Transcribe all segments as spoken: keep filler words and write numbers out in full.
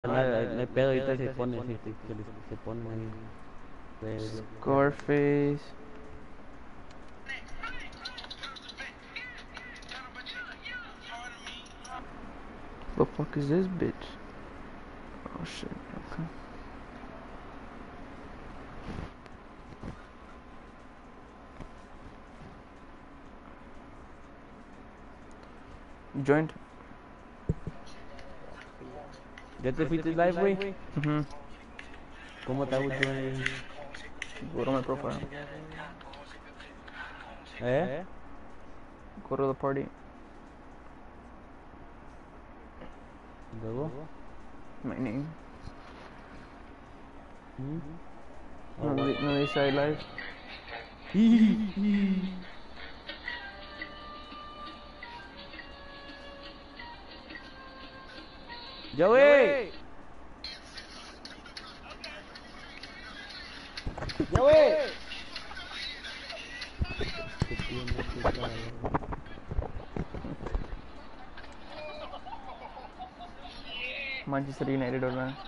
No, hay no hay pedo, ahorita se pone, se, se, se, les- se pone ahí. Pues, Scarface. The fuck is this bitch? Oh shit, okay. You joined? ¿ya te fuiste live, güey? Mm-hmm. ¿Cómo te hago join? Go to my profile. ¿Eh? Go to the party. ¿Luego? My name. ¿Mm? No, Oh, di- no dice I live. ¡Ya, güey! ¡Ya, güey! ¿Qué tiene este cabrón? Manchester United or not.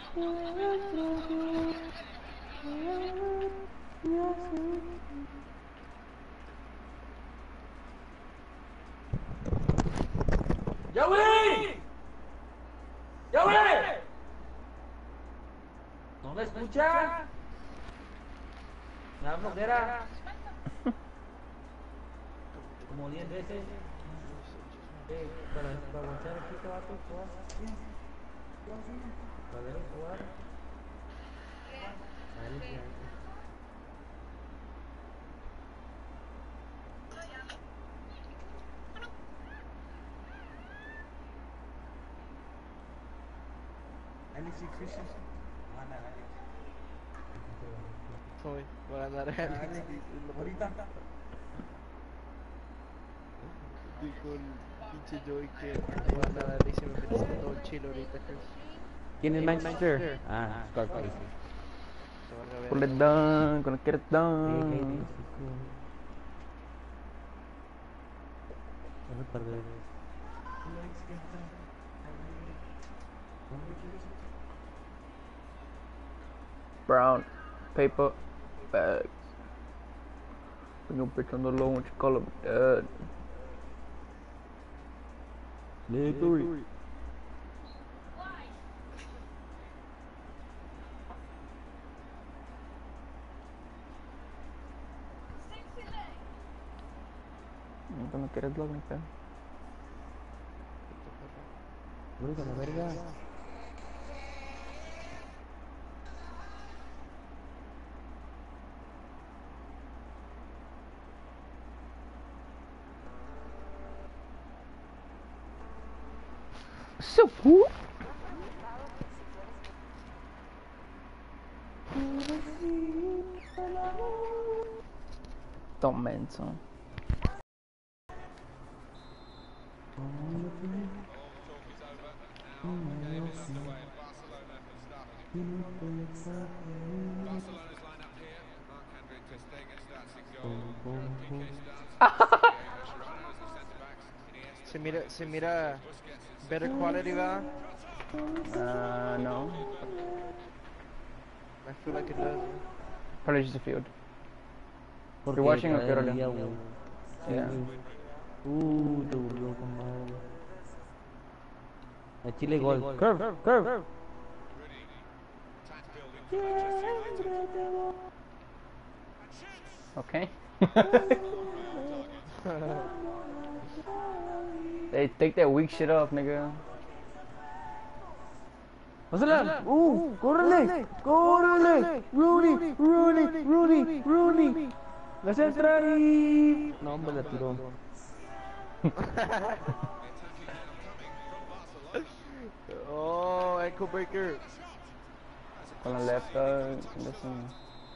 ¡Ya, güey! ¡Ya, güey! ¿No me escucha? Me da flojera. Como diez veces. Eh, para, para avanzar aquí, te va a jugar. Para ver jugar. Dale, pues. Alex y Christian. Van a Alex. Hoy va a ganar Alex. Ahorita. Dijo el pinche Joey que va a ganar Alex y me metiste todo el chile ahorita, Chris. ¿Quién es Manchester? Ah, Scarface. Se van a ver. Pull it down, gonna get it Eh, done. tóxico. Vas a perder. Brown, paper, bags. When you're bitch on the low, what you call him? Dad. Victory. Nunca me quieres blog ni pedo. Vuelve a la verga. So cool. Don't mention. Barcelona's lineup here. Marc-Andre ter Stegen starts in goal. Piqué starts. Mascherano as the centre backs. Iniesta. Se mira, se mira better quality, va. Uh, no. I feel like it does. Man. Probably just a field. Porque You're watching trae okay, el Rolly? día, güey. Sí, Yeah. güey. Uh, te volvió con madre. A Chile gol. Curve, curve. Really attack building for Manchester United. Okay. They take that weak shit off, nigga. ¡Pásala! ¡Uh! ¡Córrele! ¡Córrele! ¡Rooney! ¡Rooney! ¡Rooney! ¡Rooney! ¡La centra y... No, hombre, la tiró. Oh, ankle breaker. On the left, uh, listen.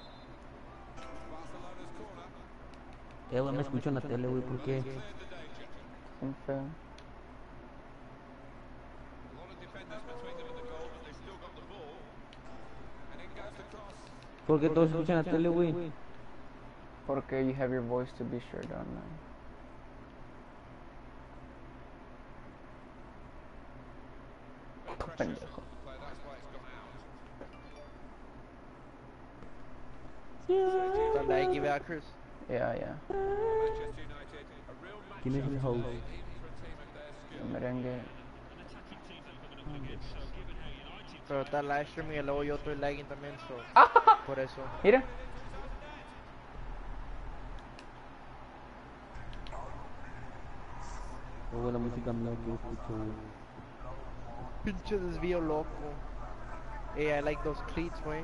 Eh, güey, me escucho en la tele, güey, ¿por qué? Sin feo. A lot of defenders between them and the goal, but they've still got the ball. And in goes the cross. ¿Por qué todos escuchan la tele, güey? Porque you have your voice to be sure down now. Bit of pressure. Pendejo. Play that Está laggy, ¿verdad, Chris? Yeah, yeah. Manchester United, a real match ¿Quién es el host? for a team of their skill. Merengue. Pero está live streaming y luego yo estoy lagging también, so. Por eso. Mira. Qué buena música mía que escucho, güey. Pinche desvío loco. Hey, I like those cleats, wey.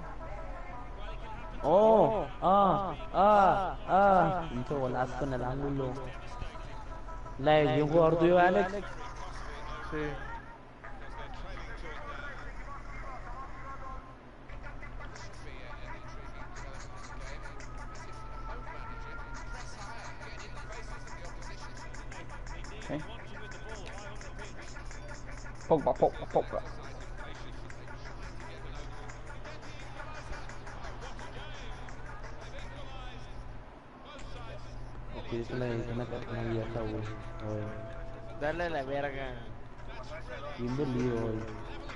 Oh, ah, ah, ah. Hizo golazo con el ángulo. La de un jugador tuyo, Alex. Sí. Okay. Pogba, Pogba, Pogba. Aquí es una, es una cartona vieja, güey. A ver. Dale a la verga. Bien dolido hoy.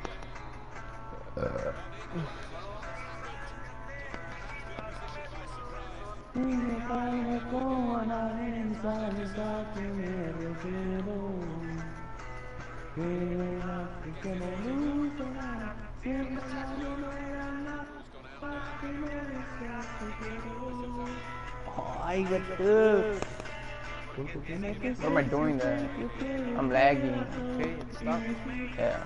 Y me cae como nadie sabe a qué me refiero. Que la que me gusta, siempre nadie me gana, para que me deseas te quiero. Ay, güey, tú. What am I doing there? I'm lagging. Okay, stop. Yeah.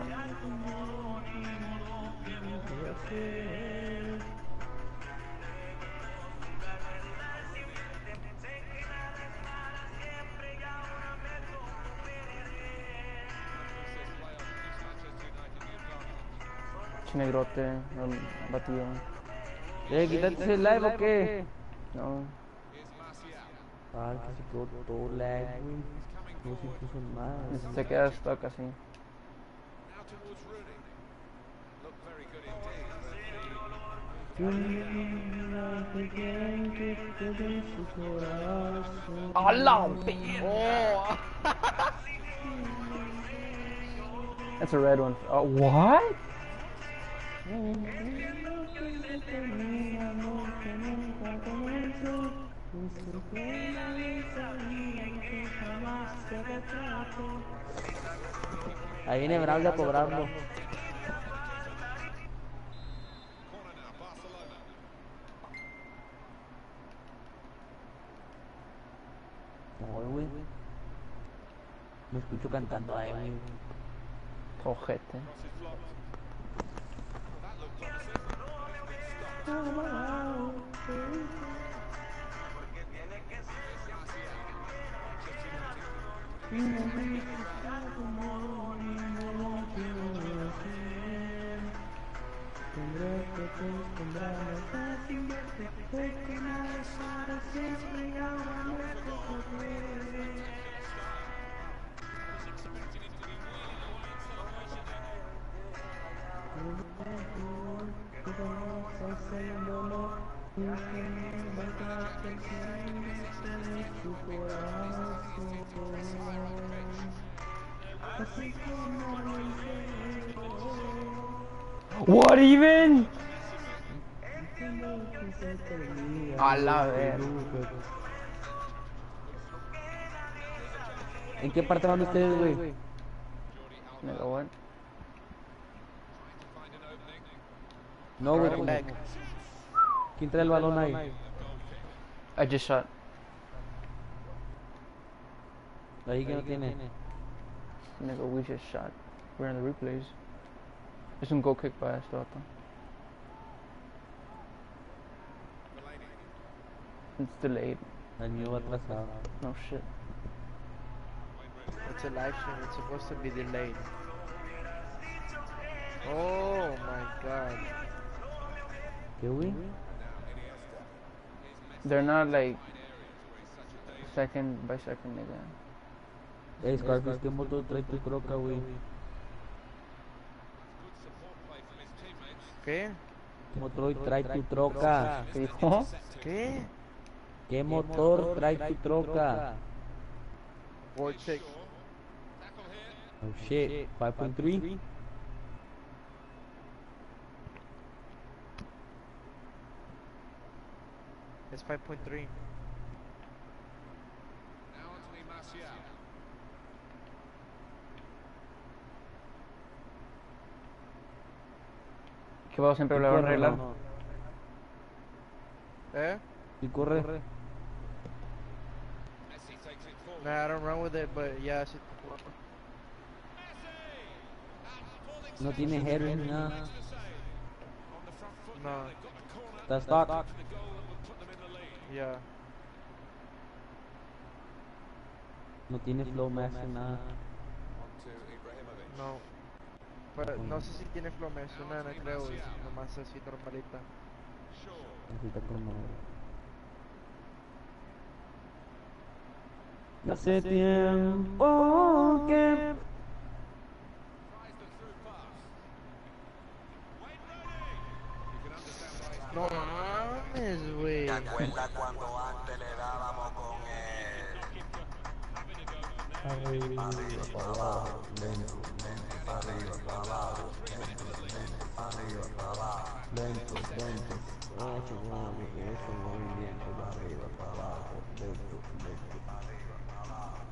Negrote, um, batido. Eh, quítate ese live o qué? No. Ah, que se quedó todo lag, güey. No se puso más. Se queda stuck así. Now towards Rooney. Look very good indeed. ¡Hala! Oh! That's a red one. Oh, what? Ahí viene Braulio a cobrarlo. Corner now, Barcelona. No, güey. Me escucho cantando ahí, güey. Ojete. Cross is blocked. That looked promising. But it's been stopped. What even? A la ver. ¿En qué parte van ustedes, güey? Nigga, what? No, güey. Running back. ¿Quién trae el balón ahí? I just shot. Ahí que no tiene. Nigga, we just shot. We're in the replays. Es un go kick para este vato. It's delayed. El mío va atrasado. No shit. It's a live stream. It's supposed to be delayed. Oh my god. ¿Qué, güey? They're not like second by second, nigga. Eh, Scarface, ¿qué moto trae tu troca, güey? ¿Qué? ¿Qué motor trae tu troca? ¿Qué dijo? ¿Qué? ¿Qué motor trae tu troca? Vortex. Oh shit, five point three. Es five point three. Now Anthony Martial. Que vos siempre lo vas a arreglar. No. Eh? Y corre. Messi takes it forward. Nah, I don't run with it, but yeah, sí. No tiene header ni nada. On the front foot No. now, they've got the corner Está stock. to the goal that would put them in the lead. Yeah. No tiene flow master nada. On to Ibrahimovic. No. Pero no sé si tiene flow, me suena, no creo, es nomás así normalita. Shaw. Necesita como. Hace tiempo que. Tries the through pass. Wayne Rooney. You can understand why he's No mames, güey. ¿Te acuerdas cuando antes le dábamos con el Arriba, para abajo, lento, lento, para arriba, para abajo, lento, lento, para arriba, para abajo, lento, lento, ocho goles, ocho movimientos, para arriba, para abajo, lento, lento, para arriba, para abajo,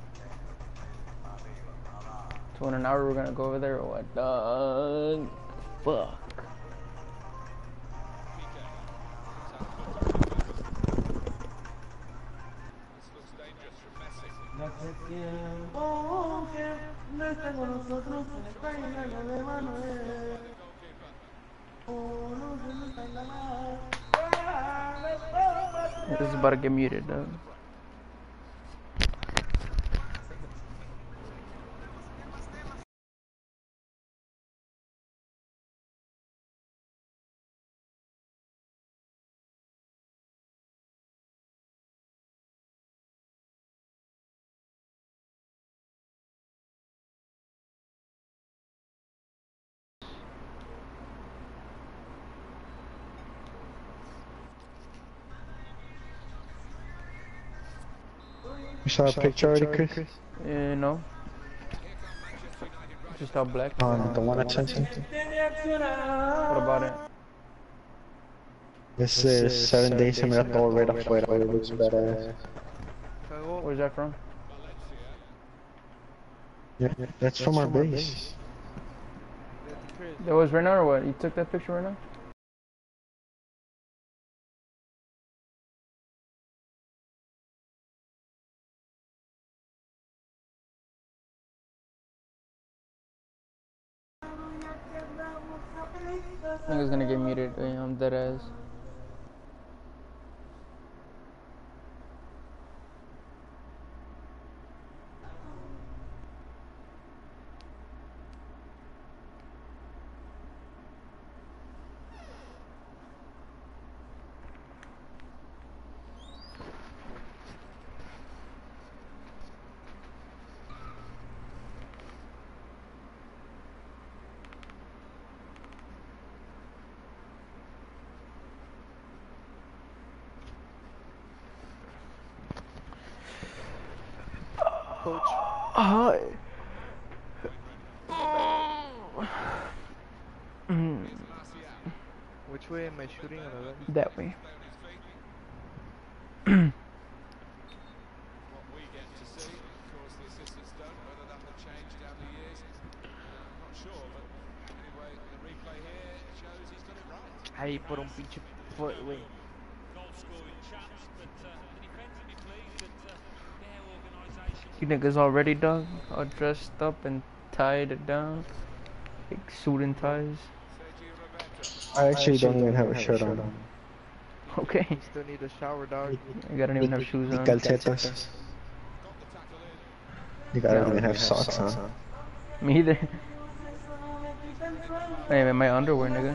So in an hour we're gonna go over there or what? Uh, fuck. This looks dangerous from Messi. hace tiempo que no está con nosotros, está en la de Manuel. This is about to get muted, dog. You saw a picture already, Chris? Uh, no. Just all black. On the one I sent you? What about it? This is seven days and me todo right afuera, it looks badass. Juego. Where's that from? Yeah, that's from our base. Chris. That was right now or what? You took that picture right now? I think it's gonna get muted. Yeah, I'm dead ass. Coach. Hi. Which way am I shooting on the left? That way. What we get to see, of course, the assistants don't. Whether that will change down the years, I'm not sure. But anyway, the replay here shows he's got it right. Ahí por un pinche foot, güey. You niggas already done? All dressed up and tied it down? Like suit and ties? Sergio Roberto. I actually don't even have a shirt on. Okay. Still need a shower, dog. I don't even have shoes Y on. calcetas. Got the tackle in. You gotta even have socks on. Me either. Hey, man, my underwear, nigga.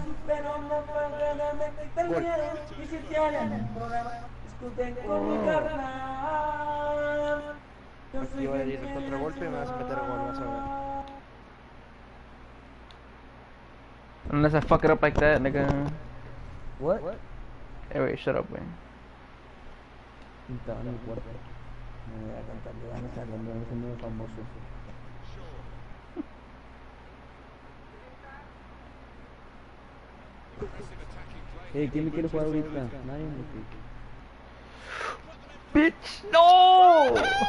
Aquí va a ir el contragolpe y me vas a meter gol, vas a ver. Unless I fuck it up like that, nigga. What? What? Hey, wait, shut up, man. Estaba en mi cuarto. Me voy a cantar, le van a estar dando un nuevo famoso. Aggressive attacking play. Eh, ¿quién me quiere jugar ahorita? Nadie me quiere. bitch! No!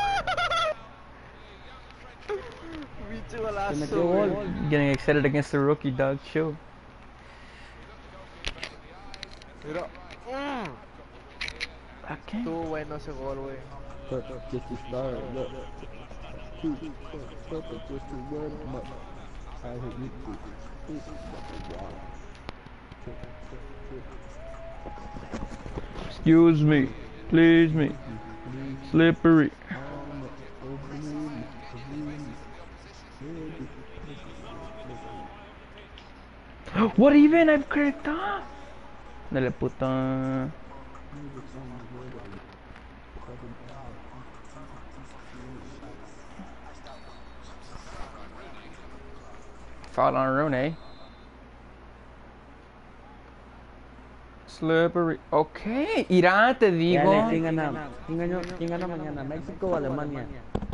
Pinche Se golazo, metió güey. gol. Getting excited against the rookie, dog. Chill. Mira. Mm. Okay. Estuvo bueno ese gol, güey. Cut, just to start, look. Two, cut, cut, it just to work, but I hit you too. Two, wow. Check, check, check. Excuse me. Please me. Please, Slippery. on the, oh, believe me, believe me. Baby, What even? I'm correct. Ah. Dale puta. Foul on Rooney. Slippery. Okay. Irán, te digo. Dale, ¿quién gana? ¿Quién ganó? ¿Quién gana mañana? ¿México o Alemania?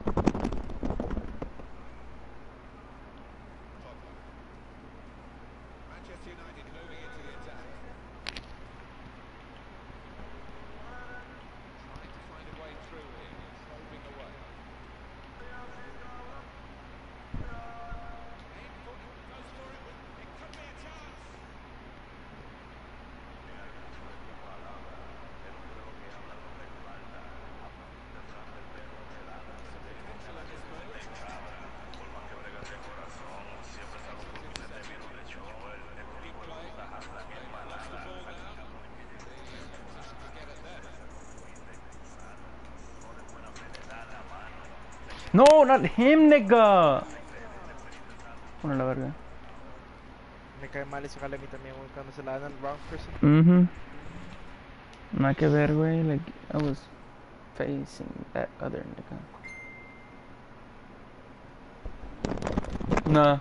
Manchester United moving into the attack. Trying to find a way through here, probing away. Aim for it, goes for it. It could be a chance. Potential at this moment. No, not him, nigga. Bueno, la verga. Me cae mal ese jale a mí también, güey, cuando se la dan al wrong person. Mhm. Nada que ver, güey. Like, I was facing that other nigga. Nah.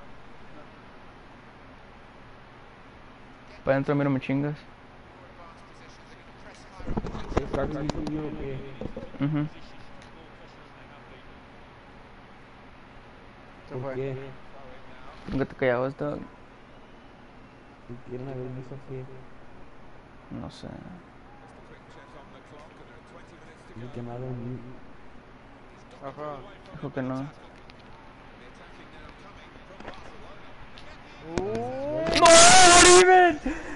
Para adentro, mira, me chingas. Mhm. Se ¿Por fue. qué? Nunca te callabas, dog. Si quieren haber visto que No sé. me quemaron. Ajá. Dijo que no. Uh, No, not even.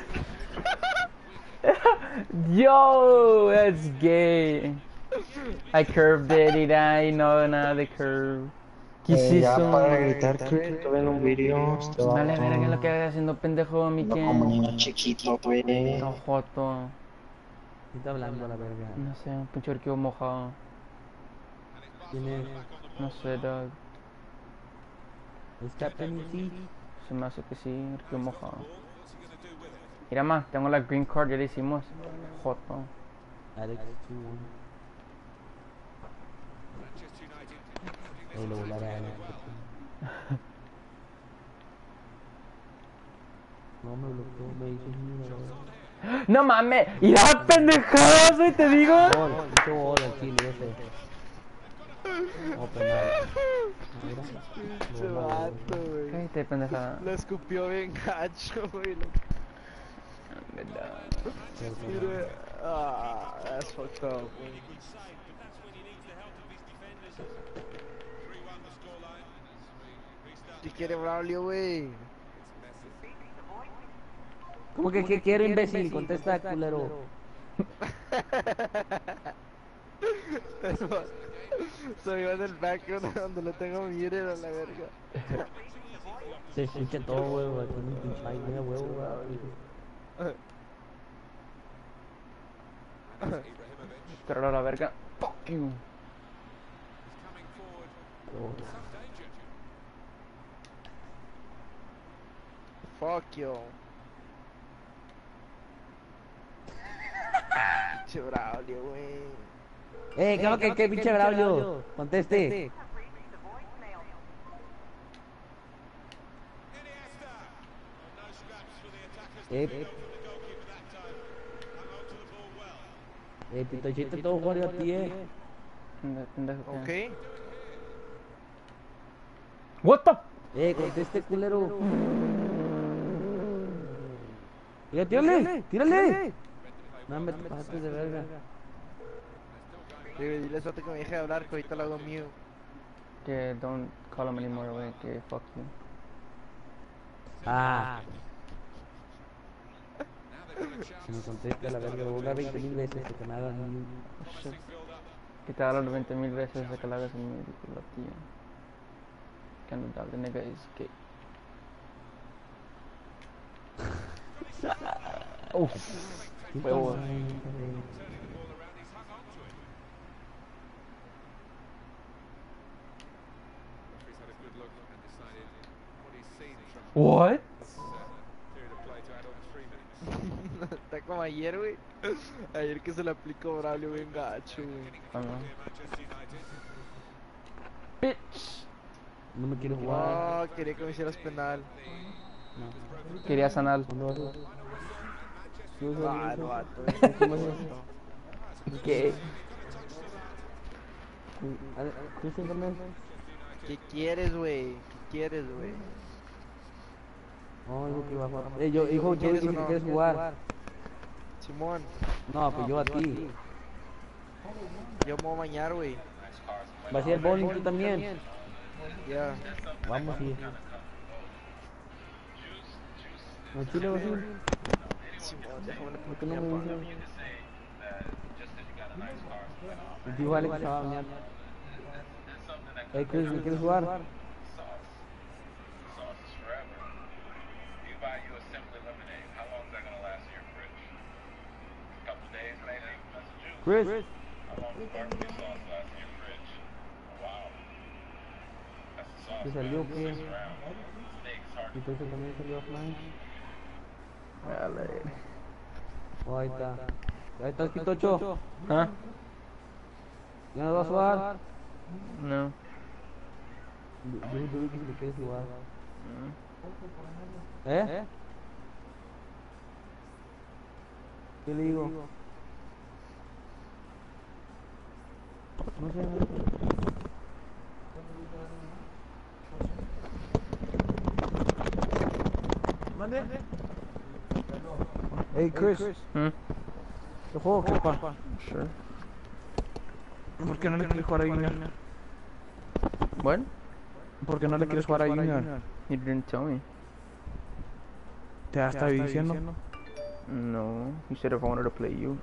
Yo, that's gay. I curved it, y I know nada de curve. ¿Qué es Eh, ya eso? para gritar que estuve en un video. Este Vale, vato. verga lo que hagas haciendo pendejo, mi No, como que. niño chiquito, güey. Todo joto. ¿Qué está hablando la verga? No sé, un pinche arquivo mojado. ¿Quién es? No sé, dog. ¿Es Captain E T? Se me hace que sí, arquivo mojado. Mira más, tengo la green card, ya le hicimos. Joto. Alex two. Eh, lo volaré a Alex. No me bloqueó, me hizo mierda. No mames, irá pendejadas, güey, te digo. Gol, hizo gol al chile ese. Oh, penal. Mira. pinche Bola, vato, güey. Cállate, pendejada. La escupió bien gacho, güey. Mira. Ah, that's fucked up, güey. ¿Qué quiere Braulio, güey? ¿Cómo que qué quiero, imbécil? Contesta, culero. Se me iba en el background donde lo tengo mire a la verga. Se escucha todo, huevo. Aquí en mi pinche ahí, mira, huevo, huevo. Pero la verga. Fuck you. Fuck you. Pinche Braulio, güey. Eh, ¿qué es lo que qué pinche Braulio? Conteste. Eh, eh, Pitochito todo jodido a ti, eh. Pendejo, ¿qué? Ok. What the? Eh, conteste, culero. Tírale, tírale, tírale. No me pasaste de verga. güey, dile a Soto que me deje de hablar, que ahorita lo hago mío. Que don't call him anymore, güey, que fuck you. Ah. Si me contesta la verga, voy a hablar veinte mil veces que me hagan un... Shit. Que te hablo veinte mil veces de que la hagas en mi la tía. Que ando dog, the nigga is gay. Uf, huevos. What? Está como ayer, güey. Ayer que se le aplicó Braulio bien gacho, güey. Ah, no. Bitch. No me quiero jugar. No, quería que me hicieras penal. Quería sanar. ¿Cuándo vas a...? Ah, el vato, ¿Cómo es güey. eso? ¿Qué? ¿Tú siempre? ¿Qué quieres, güey? ¿Qué quieres, güey? No, dijo que iba a jugar. Eh, yo, hijo, tú ¿Quieres o dijiste no? que quieres jugar. Simón, No, pues yo a ti. yo me voy a bañar, güey. ¿Vas a ir al bowling tú también? Ya. Vamos a ir. ¿No Chile vas a ir? Simón, déjame la ¿Por qué no ya me paga. dices? Dijo Alex que se va a bañar. Hey Chris, ¿me quieres jugar? Chris. ¿Te salió o qué? ¿Y tú ese también salió offline? Dale. Oh, ahí está. Ahí está el Pitocho. ¿Ah? ¿Ya no vas a jugar? No. Yo yo vi que si le quieres jugar. Mm. ¿Eh? ¿Qué le digo? No sé. ¿Mande? Hey Chris, Hmm? ¿te juego qué pa? Sure. ¿Por qué no le quieres jugar a Junior? What? ¿Por qué no le quieres jugar a Junior? You didn't tell me. ¿Te has estado diciendo? No. You said if I wanted to play you.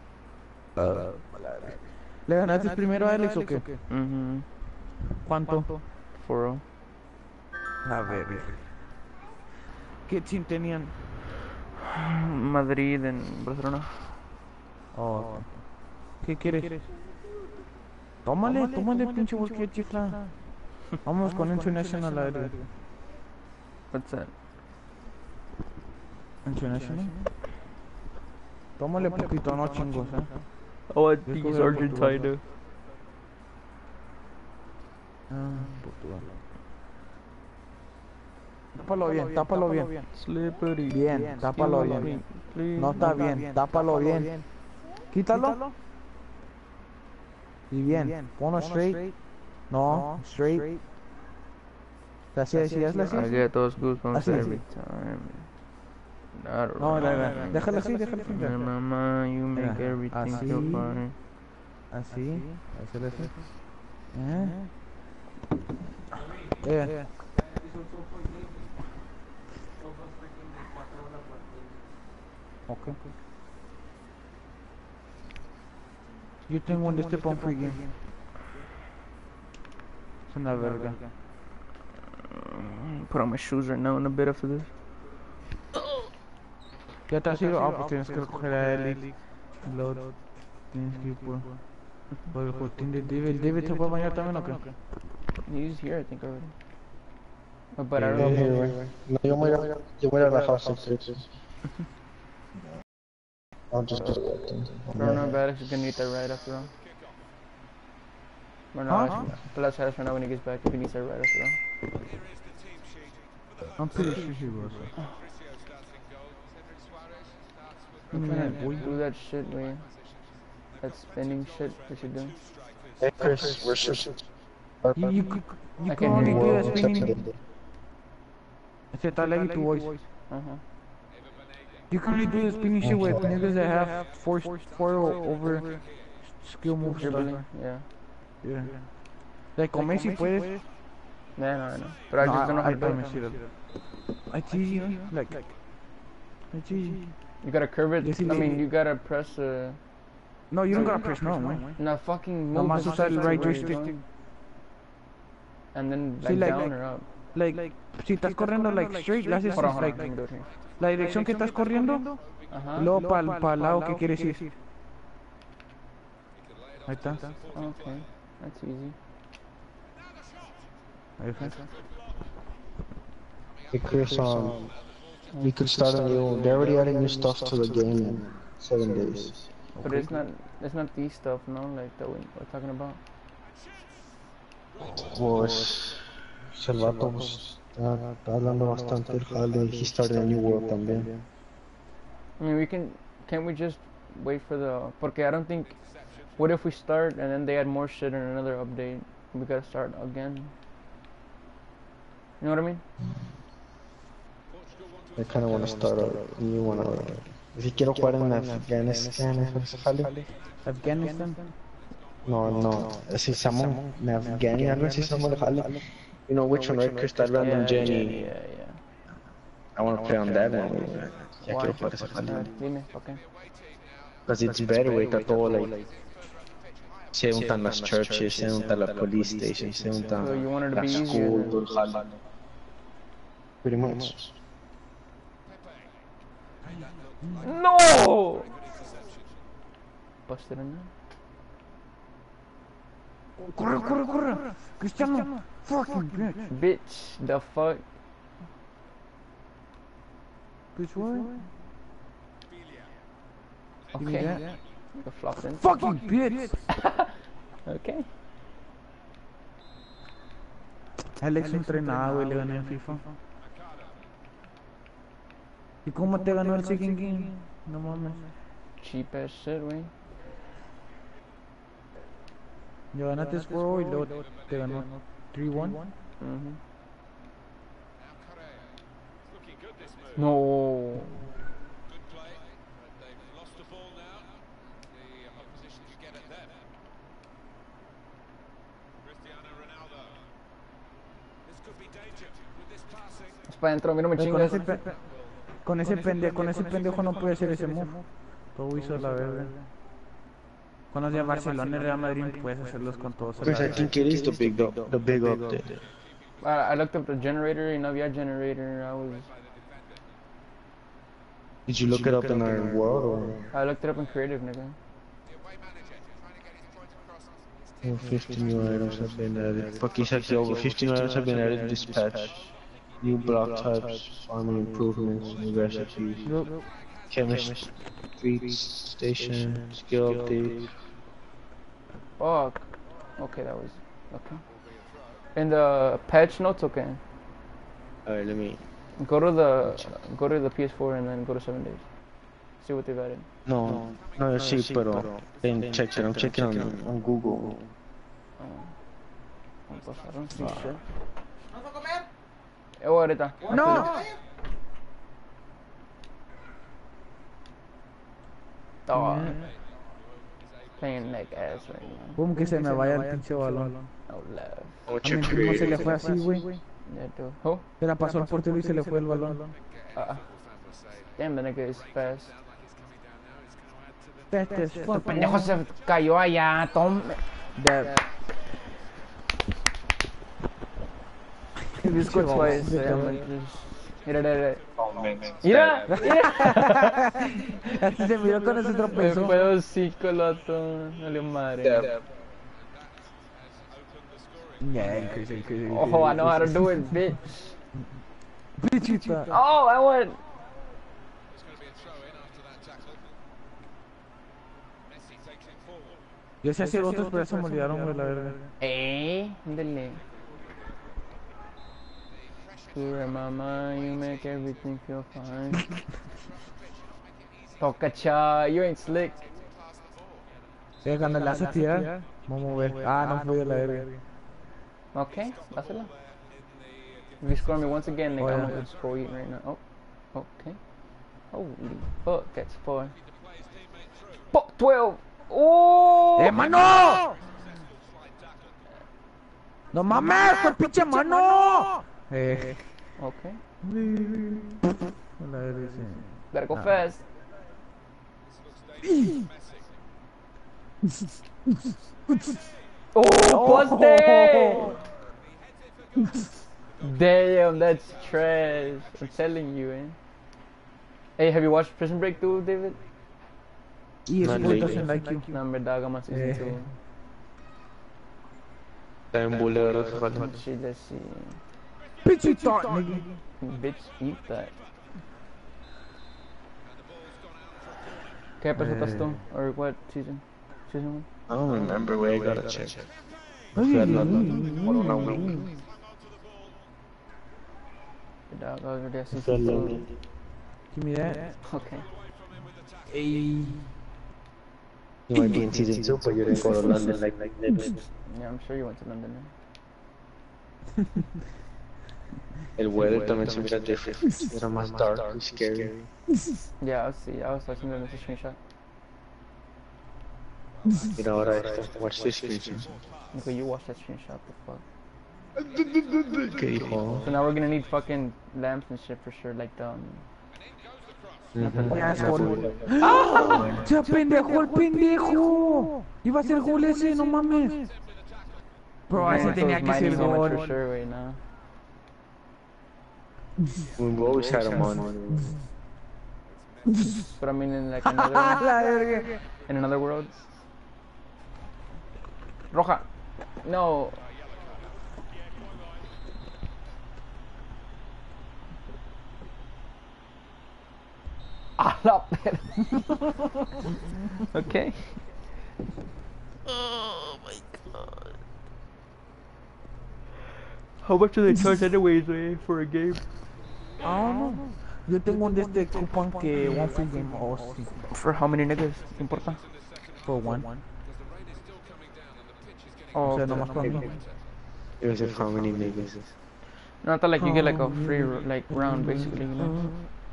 ¿Le ganaste primero a Alex o qué? Mm-hmm. ¿Cuánto? four oh. A ver. ¿Qué team tenían? Madrid en Barcelona. Oh. ¿Qué quieres? Tómale, tómale, pinche bosque chifla. Vamos con International a ver. What's that? International. Tómale poquito, no chingos, eh. Oh, I Yo think escogí it's a Argentina. Ah, Portugal. Tápalo bien, tápalo bien. Slippery. Bien, tápalo bien. No está bien, tápalo bien. Quítalo. Y bien, ponlo straight. No, straight. Así, así, hazle así. I get those goosebumps Así, every así. time. I don't No, know. la, la, déjalo así, déjalo así. Yeah, mama, you make Mira, everything así. feel fine. Así, hazle así. Eh. Eh. Ok. Yo tengo un de este para un free game. Es una verga. Mm, Put on my shoes right now in a bit after this. Ya te has ido. Ah, pues tienes que recoger a Alex. Lo tienes que ir por, por el botín de David. ¿David se puede bañar también o qué? He's here, I think, already. Oh, but I Eh, don't know. No, yo voy a, yo voy a la house of sixes. I'll just do that. I don't know if Alex is gonna need that right after all. Or no, Huh? actually, let's ask right now when he gets back if he needs that right after all. I'm pretty sure he was. Man, do that shit, man. That spinning shit that you do. Hey Chris, we're switching. You, you, could- you I can can only hear do you. that Except spinning. today. Se está lagging tu voice. Uh-huh. You can only do the spinning shit with niggas that have four, four over skill moves stuff. Dribbling, yeah. Yeah. Like, con Messi puedes. Yeah, no, I know. But I No, just don't know how I, to do I it. Messi that. It's easy, man. Like, it's easy. You gotta curve it. Yes, I it mean, is. you gotta press. Uh, No, you don't gotta press no, man. no, fucking move. Nomás the usar el stick right where you're joystick. going. And then Sí, like, like- down or up. Like, si estás corriendo like straight, le haces Hold on, hold on. like Let me do it here. la dirección que estás corriendo, Ajá. y luego para pa el lado que quieres ir. Ahí está. Okay, that's easy. Ahí está. Hey Chris, um, we could start a new. They're already adding new stuff to the game in seven days. But it's not. It's not these stuff, no, like that we, we're talking about. Pues, el vato pues, está, está hablando bastante el jale. He started a new world también. I mean, we can. Can't we just wait for the? Porque I don't think. What if we start and then they add more shit in another update? We gotta start again. You know what I mean? I kind of want to start a new one. Uh, si quiero jugar en Afghanistan, ¿ese jale? Afghanistan. No, no, así Samon, en Afghani, algo así Samon el jale. You know which one, right? Chris, that random yeah, Jenny. yeah, yeah. I want to play on that one. Ya Why? quiero jugar ese A ver, jale. dime, okay. Because it's better, güey, está todo, like... Se untan las churches, se untan la police station, se untan So you want it to la be easier school, then? todo el jale. Pretty much. No! Busted in there. Corre, corre, corre. Cristiano. Fucking bitch. Bitch, the fuck? Bitch, what? Okay. that. The flopped in. Fucking bitch. Okay. Alex entrenado, güey, le gané en FIFA. ¿Y cómo te ganó el second game? No mames. Cheap ass shit, wey. Ya ganaste cuatro y luego te ganó tres uno. Mhm. No. Good play, but they've lost the ball now. The opposition could get at them. Cristiano Ronaldo. This could be danger with this passing. Es para adentro, mira, me Con chingas. ese, pe- con ese pendejo, con ese pendejo no puede hacer ese move. Todo hizo la verga. Con los de Barcelona y Real Madrid puedes hacerlos con todos. a la Chris, I verga. think it is the big, up, the big update. I, I looked up the generator, and Navia generator. I was. Did you look it up in our world or? I looked it up in creative, nigga. The away manager trying to get his point across. It's Oh, fifty new items have been added. Fuck, he's actually over fifty new items have been added. Dispatch. New block types, farming improvements, new recipes, chemistry station, skill update. Fuck. Okay, that was okay. In the patch notes, okay. Alright, let me. Go to the go to the P S four and then go to seven days. See what they've added. No, no, sí, pero then check it. I'm checking on on Google. Oh. Oh, pues, I don't see shit. Eh, ahorita. No. Oh. Playing neck ass right now. Boom, que se me vaya el pinche balón. Oh, love. Oh, A mi check primo se le creative. fue así, güey. Yeah, dude. Who? Se la pasó al portero y se le fue el balón. Uh, damn, the nigga is fast. Este es Este pendejo se cayó allá, tome. That. He scored twice. eh, I'm like, just- Mira, mira, Oh, man. mira. Mira, Así se miró con ese Me tropezón. fue hocico el vato. No le madre. Yeah, crazy, crazy. Oh, I know how to do it, bitch. Pichita. Oh, I went. It's going to be a throw in after that tackle. Messi takes it forward. Yo sé hacer otros, pero se me olvidaron, güey, la verga. Eh, ándale. You're in my mind, you make everything feel fine. Toca cha, you ain't slick. Eh, cuando le hace tirar, vamos a ver. Ah, no fue de la verga. Okay, dásela. If you score me once again, nigga, Oh, I'm yeah. gonna score you right now. Oh, okay. Holy fuck, that's four. Fuck, twelve! ¡Oh! ¡Eh, mano! ¡No mames! ¡Fue pinche mano! Eh. Okay. La verga, sí. Better go Ah. fast. Oh, poste! Damn, that's trash. I'm telling you, eh. Hey, have you watched Prison Break too, David? Y Not eso lately. doesn't like you. No, en verdad, I'm on season Eh. two. Está en bulero, hace falta. Sí, let's see. Pinche thought, nigga. Bitch, eat that. ¿Qué episodio estás tú? Or what season? Season one? I don't remember where I gotta check. I feel like por una week. Dog, already I season feel two. like Give me that. Okay. Ey. you might be in season two, but you didn't go to London like like Nibs. Yeah, I'm sure you went to London. Eh? El weather también se mira different. Era más dark y scary. Yeah, I'll see. I was watching them as a screenshot. Mira ahora esta. Watch this screenshot. Okay, you watch that screenshot, the fuck. ¿Qué dijo? So now we're gonna need fucking lamps and shit for sure, like the. Um, Ujú. Ya, es Una gol. bulera. ¡Ah! ¡Se apendejó el pendejo! Iba a ser gol ese, no mames. Bro, ese so tenía it's que ser mining damage for gol. sure right now. We always had him on. But I mean, in like another, La verga. in another world. Roja. No. A la perra. Okay. Oh my god. How much do they charge anyways, eh, for a game? Ah, no. Yo tengo un de este coupon que one free game. Oh, sí. For how many niggas? ¿Qué importa? For one. Oh, O sea, okay. nomás para mí. It was like how many niggas? No, I thought like you get like a free like round basically, you know?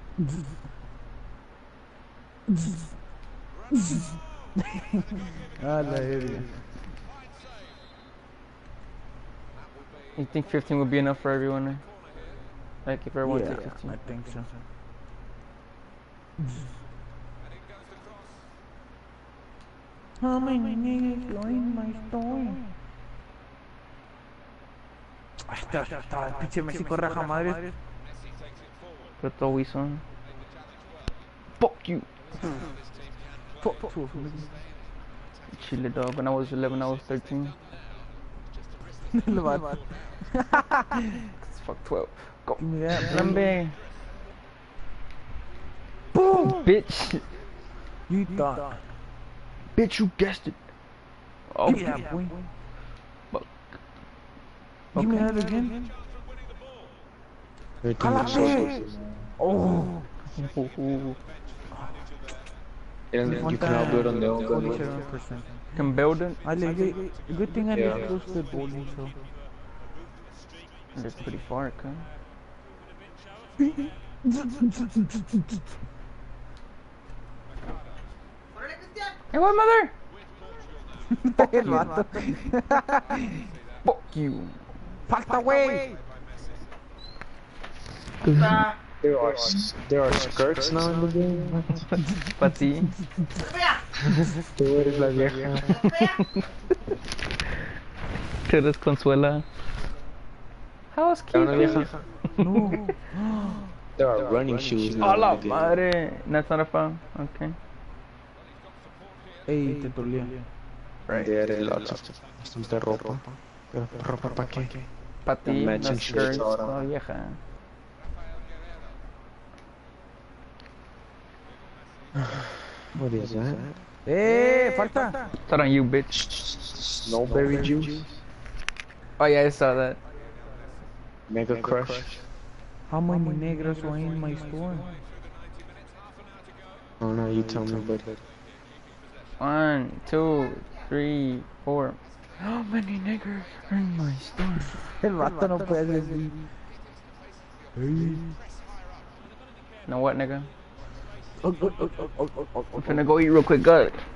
Ah, la verga. You think fifteen would be enough for everyone? Eh? Like if everyone Yeah, takes fifteen. I think so. How many niggas go in my store? Ay, está, está, el pinche Messi corre a madre. Pero todo Wilson. Fuck you. Fuck you. Chile dog. When I was eleven, I was thirteen. El vato. It's fuck twelve. Go. Give me that, bro. Lambe. Boom! Bitch. You thought. Bitch, you guessed it. Oh, Give me that, boy. fuck. Give me Okay. that again. Everything was so Jálate. Oh. Ooh. And you cannot do it on the own gun. forty-seven percent. Can build it. I like it. Good thing I Yeah. live close to the bowling, so. That's pretty far, huh? Hey, what, mother? El vato. Fuck you. Falta, güey. There are s- there are skirts now in the game. Pa' ti. Tú eres la vieja. Tú eres Consuela. Una Housekeeping. vieja. No. There are running shoes now A in la the game. madre. That's not a foul. Okay. Ey, te dolía. There are lots of bastante ropa. Pero ropa pa' qué? Pa' ti, matching las shirts skirts. ahora. La vieja. What is that? Eh, falta. It's not on you, bitch. Snowberry juice? Oh yeah, I saw that. Mega Crush? How many negros are in my store? Oh no, you tell me, but One, two, three, four. How many niggers are in my store? El vato no puede decir. Know what, nigga? Oh, oh, oh, oh, oh, oh, oh, I'm finna go eat real quick, good.